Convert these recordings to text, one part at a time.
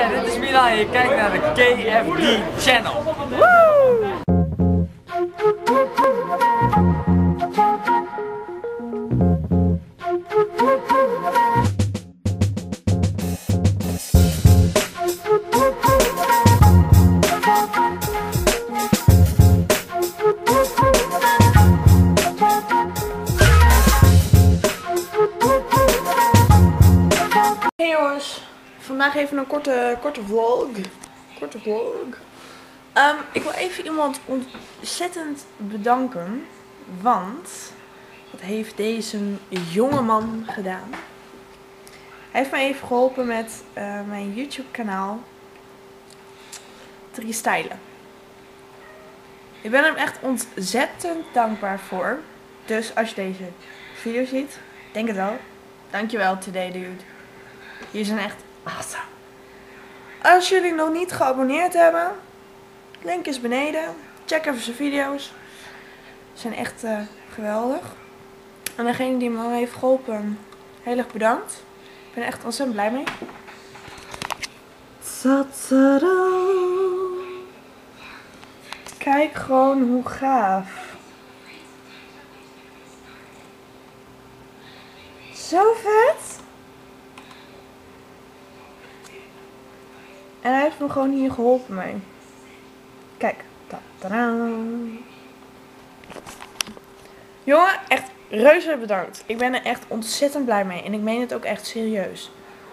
Hi, dit is Milan en je kijkt naar de KFD Channel. Woo! Hey jongens, vandaag even een korte vlog. Ik wil even iemand ontzettend bedanken, want wat heeft deze jongeman gedaan? Hij heeft mij even geholpen met mijn YouTube kanaal te restylen. Ik ben hem echt ontzettend dankbaar voor. Dus als je deze video ziet, denk het wel. Dankjewel today dude. Jullie zijn echt awesome. Als jullie nog niet geabonneerd hebben, link is beneden. Check even zijn video's. Ze zijn echt geweldig. En degene die me heeft geholpen, heel erg bedankt. Ik ben er echt ontzettend blij mee. Tadaa. Kijk gewoon hoe gaaf. Zo vet. En hij heeft me gewoon hier geholpen mee. Kijk. Tadaa. Jongen, echt reuze bedankt. Ik ben er echt ontzettend blij mee. En ik meen het ook echt serieus.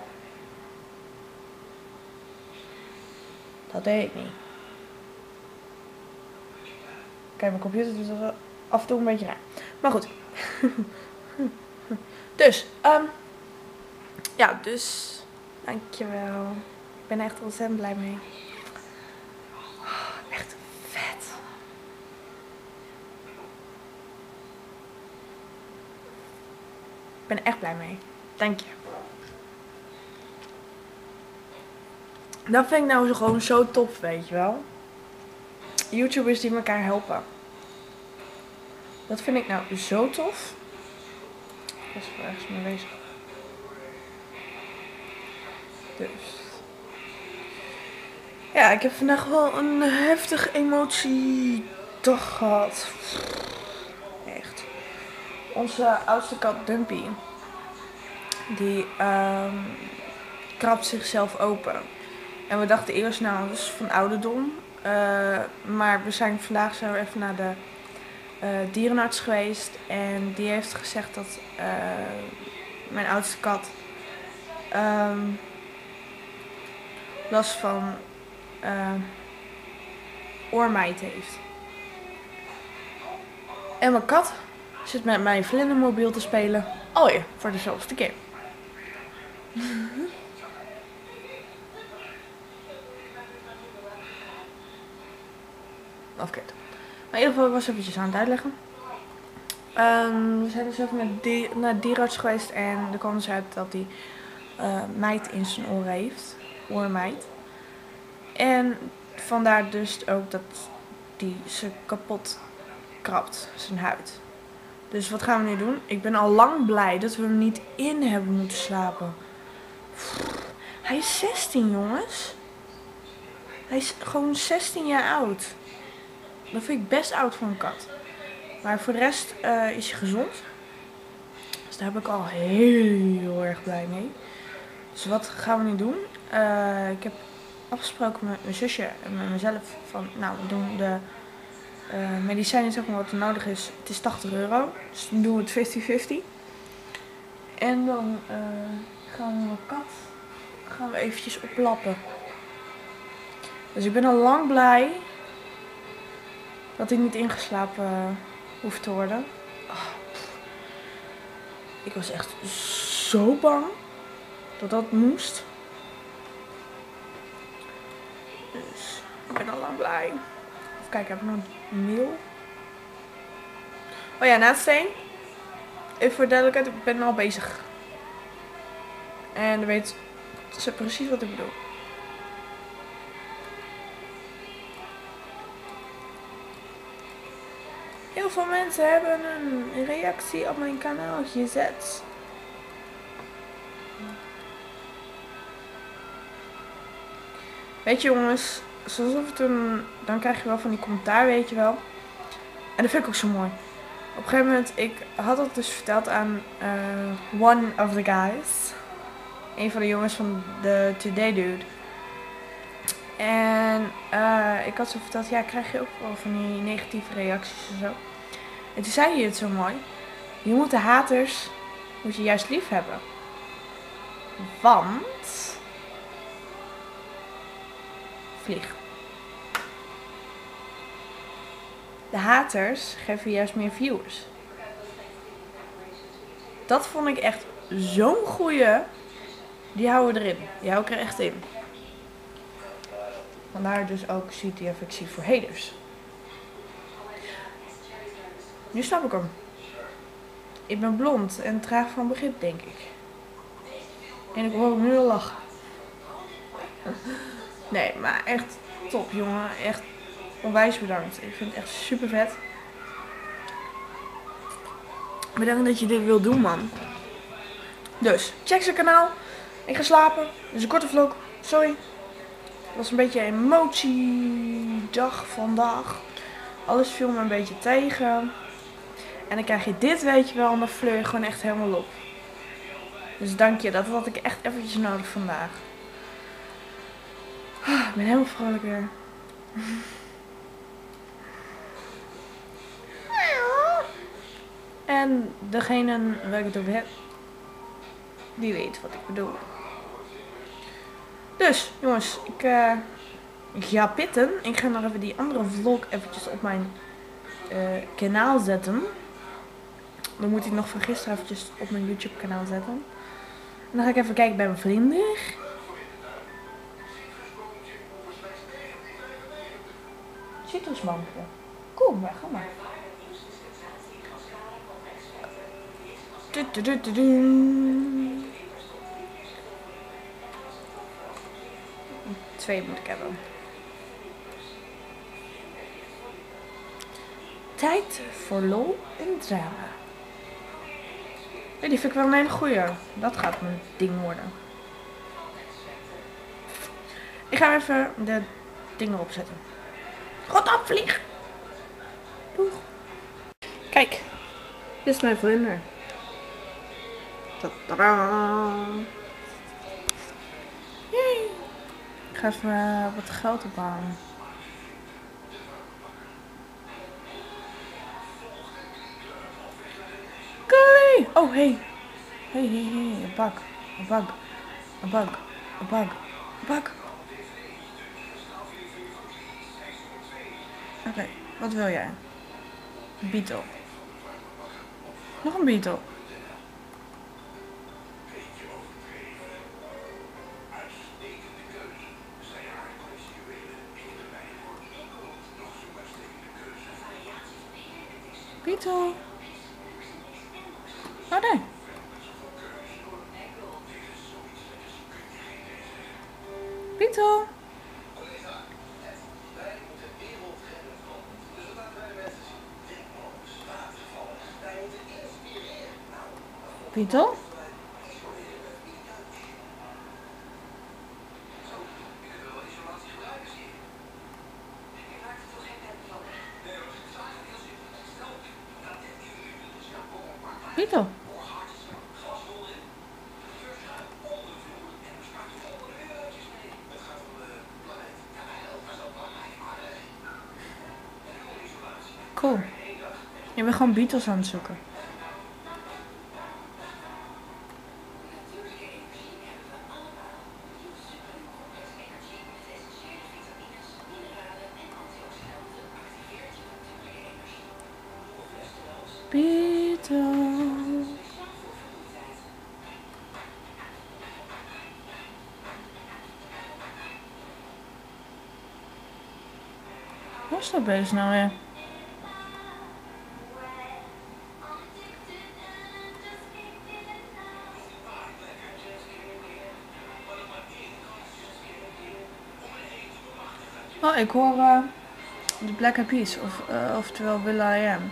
Dat deed ik niet. Kijk, mijn computer doet dat af en toe een beetje raar. Maar goed. Dus, ja, dus dankjewel. Ik ben er echt ontzettend blij mee. Oh, echt vet. Ik ben er echt blij mee. Dank je. Dat vind ik nou gewoon zo tof, weet je wel. YouTubers die elkaar helpen. Dat vind ik nou zo tof. Ik was er ergens mee bezig. Dus. Ja, ik heb vandaag wel een heftige emotiedag gehad. Echt. Onze oudste kat Dumpy. Die krabt zichzelf open. En we dachten eerst, nou, dat is van ouderdom. Maar we zijn vandaag zo even naar de dierenarts geweest. En die heeft gezegd dat mijn oudste kat last van oormijt heeft. En mijn kat zit met mijn vlindermobiel te spelen. Alweer voor de zoveelste keer. Afkeerd. Maar in ieder geval, ik was eventjes aan het uitleggen. We zijn dus even naar de dierenarts geweest en er kwam dus uit dat hij mijt in zijn oren heeft. Oormijt. En vandaar dus ook dat die ze kapot krabt, zijn huid. Dus wat gaan we nu doen? Ik ben al lang blij dat we hem niet in hebben moeten slapen. Hij is 16, jongens. Hij is gewoon 16 jaar oud. Dat vind ik best oud voor een kat. Maar voor de rest is hij gezond. Dus daar heb ik al heel erg blij mee. Dus wat gaan we nu doen? Ik heb afgesproken met mijn zusje en met mezelf van, nou, we doen de medicijnen, zeg maar, wat er nodig is. Het is €80. Dus dan doen we het 50-50. En dan gaan we mijn kat eventjes oplappen. Dus ik ben al lang blij dat hij niet ingeslapen hoeft te worden. Oh, ik was echt zo bang dat dat moest. Dus ik ben al lang blij. Even kijken, heb ik nog een mail? Oh ja, Naatsteen. Even voor duidelijkheid, ik ben al bezig. En dan weet ze precies wat ik bedoel. Heel veel mensen hebben een reactie op mijn kanaal gezet. Weet je jongens, soms of dan krijg je wel van die commentaar, weet je wel. En dat vind ik ook zo mooi. Op een gegeven moment, ik had het dus verteld aan one of the guys. Een van de jongens van de Today Dude. En ik had zo verteld, ja, krijg je ook wel van die negatieve reacties en zo. En toen zei hij het zo mooi. Je moet de haters, moet je juist lief hebben. Want... Vlieg. De haters geven juist meer viewers. Dat vond ik echt zo'n goeie. Die houden erin. Die hou ik er echt in. Vandaar dus ook CTFXC voor haters. Nu snap ik hem. Ik ben blond en traag van begrip, denk ik. En ik hoor hem nu al lachen. Nee, maar echt top, jongen. Echt onwijs bedankt. Ik vind het echt super vet. Bedankt dat je dit wil doen, man. Dus, check zijn kanaal. Ik ga slapen. Dit is een korte vlog. Sorry. Het was een beetje een emotiedag vandaag. Alles viel me een beetje tegen. En dan krijg je dit, weet je wel. En dan fleur je gewoon echt helemaal op. Dus dank je. Dat had ik echt eventjes nodig vandaag. Ik ben helemaal vrolijk weer. En degene waar ik het over heb, die weet wat ik bedoel. Dus, jongens, ik ga pitten. Ik ga nog even die andere vlog eventjes op mijn kanaal zetten. Dan moet ik nog van gisteren eventjes op mijn YouTube kanaal zetten. En dan ga ik even kijken bij mijn vrienden. Citrusbankje. Kom, maar ga maar. Twee moet ik hebben. Tijd voor lol en drama. Ja, die vind ik wel een hele goeie. Dat gaat mijn ding worden. Ik ga even de dingen opzetten. God op, vlieg! Doeg! Kijk, dit is mijn vlinder. Yay. Ik ga even wat geld ophalen. Kijk! Oh, hey. Hey, een bak. Een bak. Een bak. Een bak. Een bak. Oké, wat wil jij? Een beetle. Nog een beetle. Beetle. Oh nee. Beetle. Beetle? Beetle? Cool. Je bent gewoon Beatles aan het zoeken. Beetle. Wat is dat beest nou weer? Oh, ik hoor de Black Eyed Peas, oftewel will.i.am.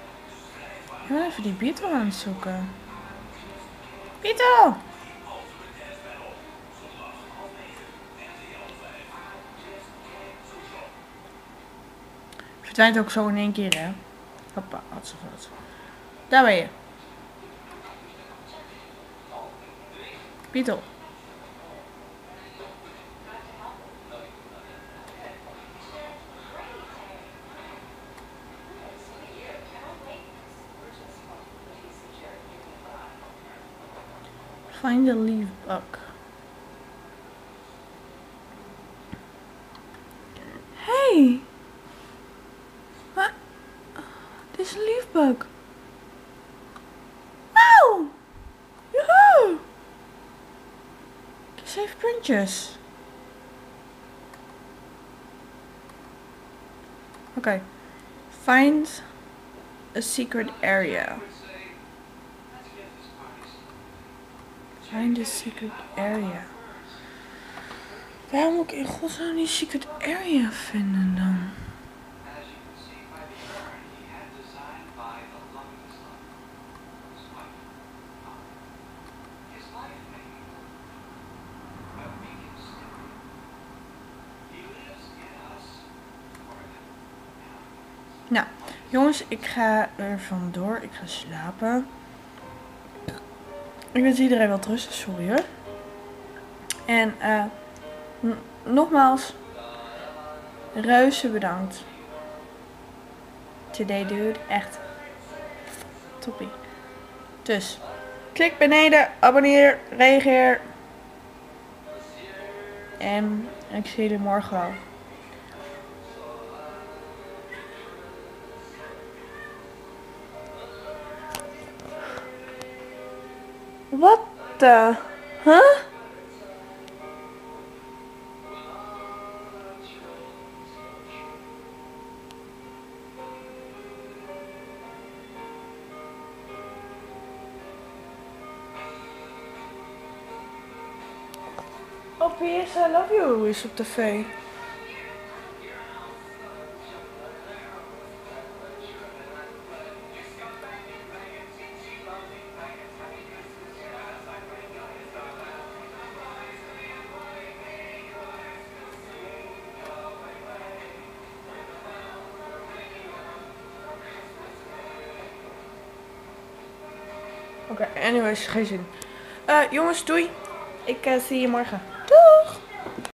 Ik ben even die Beetle aan het zoeken. Beetle! verdwijnt ook zo in één keer, hè. Hoppa, wat zo wat. Daar ben je. Beetle. Find the leaf bug. Hey! Wat? Dit is een leaf bug. Auw! Joehoe! Save puntjes. Oké. Find a secret area. Find a secret area. Waarom moet ik in godsnaam die secret area vinden dan? Nou, jongens, ik ga er vandoor. Ik ga slapen. Ik wens iedereen wel rusten, sorry hoor. En nogmaals, reuze bedankt. Today dude, echt toppie. Dus, klik beneden, abonneer, reageer. En ik zie jullie morgen wel. Wat de? Huh? Oh, PS, I love you is op tv. Oké, anyways, geen zin. Jongens, doei. Ik zie je morgen.